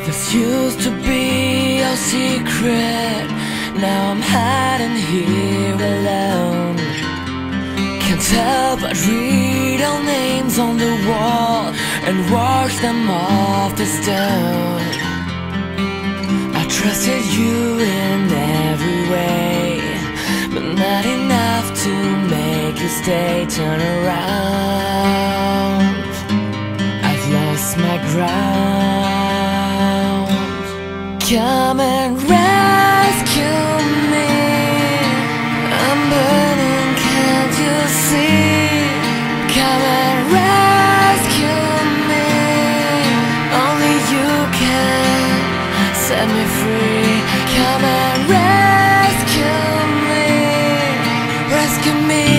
This used to be our secret. Now I'm hiding here alone. Can't help but read our names on the wall and wash them off the stone. I trusted you in every way, but not enough to make you stay. Turn around, I've lost my ground. Come and rescue me, I'm burning, can't you see? Come and rescue me, only you can set me free. Come and rescue me, rescue me.